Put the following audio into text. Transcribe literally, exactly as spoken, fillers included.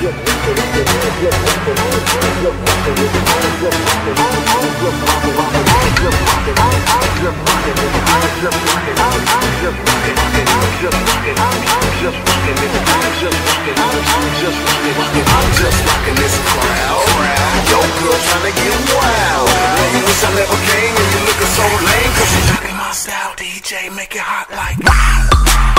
this crowd. Yo, girl tryna get wild. Man, you wish I never came and you looking so lame, cause you knocking my style, D J, make it hot like wow.